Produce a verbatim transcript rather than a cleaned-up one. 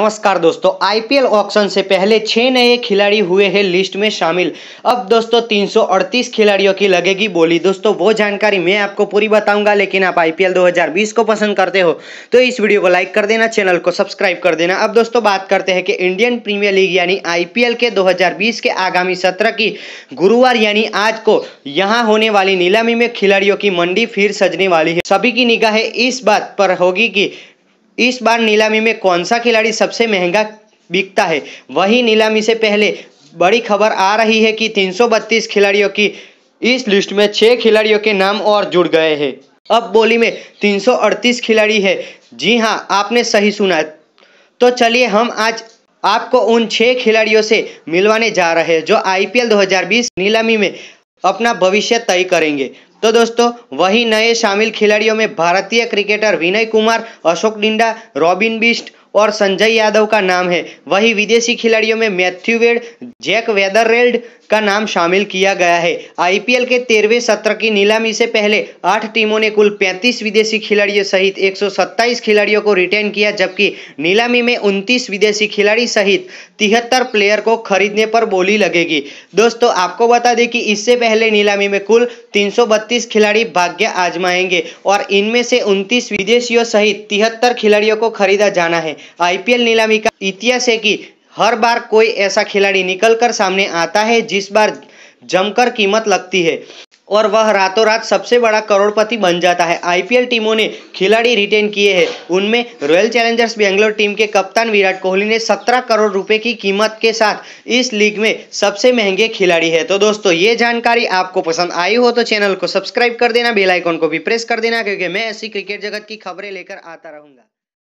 नमस्कार दोस्तों, IPL auction से पहले छह नए खिलाड़ी हुए हैं लिस्ट में शामिल। अब दोस्तों तीन सौ अड़तीस खिलाड़ियों की लगेगी बोली। दोस्तों वो जानकारी मैं आपको पूरी बताऊंगा, लेकिन आप आईपीएल दो हज़ार बीस को पसंद करते हो तो इस वीडियो को लाइक कर देना, चैनल को सब्सक्राइब कर देना। अब दोस्तों बात करते हैं कि इंडियन प्रीमियर लीग यानी आईपीएल के दो हज़ार बीस के आगामी सत्र की गुरुवार यानी आज को यहाँ होने वाली नीलामी में खिलाड़ियों की मंडी फिर सजने वाली है। सभी की निगाहें इस बात पर होगी कि इस बार नीलामी में कौन सा खिलाड़ी सबसे महंगा बिकता है। वही नीलामी से पहले बड़ी खबर आ रही है कि तीन सौ बत्तीस खिलाड़ियों की इस लिस्ट में छह खिलाड़ियों के नाम और जुड़ गए हैं। अब बोली में तीन सौ अड़तीस खिलाड़ी है। जी हां, आपने सही सुना। तो चलिए हम आज आपको उन छह खिलाड़ियों से मिलवाने जा रहे हैं जो आईपीएल दो हज़ार बीस नीलामी में अपना भविष्य तय करेंगे। तो दोस्तों वही नए शामिल खिलाड़ियों में भारतीय क्रिकेटर विनय कुमार, अशोक डिंडा, रॉबिन बिस्ट और संजय यादव का नाम है। वही विदेशी खिलाड़ियों में मैथ्यू वेड, जैक वेदररेल्ड का नाम शामिल किया गया है। आईपीएल के तेरहवें सत्र की नीलामी से पहले आठ टीमों ने कुल पैंतीस विदेशी खिलाड़ियों सहित एक सौ सत्ताईस खिलाड़ियों को रिटेन किया, जबकि नीलामी में उनतीस विदेशी खिलाड़ी सहित तिहत्तर प्लेयर को खरीदने पर बोली लगेगी। दोस्तों आपको बता दें कि इससे पहले नीलामी में कुल तीन सौ बत्तीस खिलाड़ी भाग्य आजमाएंगे और इनमें से उनतीस विदेशियों सहित तिहत्तर खिलाड़ियों को खरीदा जाना है। आईपीएल नीलामी का इतिहास है कि हर बार कोई ऐसा खिलाड़ी निकलकर सामने आता है जिस बार जमकर कीमत लगती है और वह रातों रात सबसे बड़ा करोड़पति बन जाता है। आईपीएल टीमों ने खिलाड़ी रिटेन किए हैं। उनमें रॉयल चैलेंजर्स बेंगलोर टीम के कप्तान विराट कोहली ने सत्रह करोड़ रुपए की कीमत के साथ इस लीग में सबसे महंगे खिलाड़ी है। तो दोस्तों ये जानकारी आपको पसंद आई हो तो चैनल को सब्सक्राइब कर देना, बेल आइकन को भी प्रेस कर देना, क्योंकि मैं ऐसी क्रिकेट जगत की खबरें लेकर आता रहूंगा।